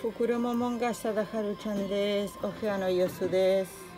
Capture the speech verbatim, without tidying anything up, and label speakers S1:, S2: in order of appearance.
S1: 袋ももんがしただはるちゃんです。お部屋の様子です。